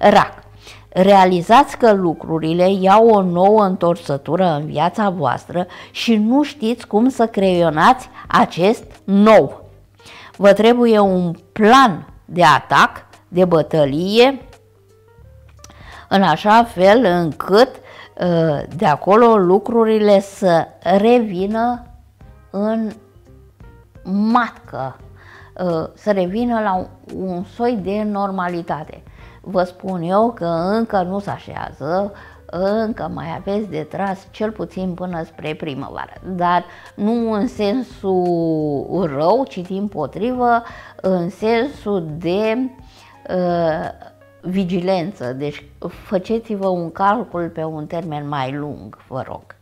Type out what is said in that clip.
Rac. Realizați că lucrurile iau o nouă întorsătură în viața voastră și nu știți cum să creionați acest nou. Vă trebuie un plan de atac, de bătălie, în așa fel încât de acolo lucrurile să revină în matcă, să revină la un soi de normalitate. Vă spun eu că încă nu se așează, încă mai aveți de tras cel puțin până spre primăvară, dar nu în sensul rău, ci dimpotrivă, în sensul de vigilență. Deci faceți-vă un calcul pe un termen mai lung, vă rog.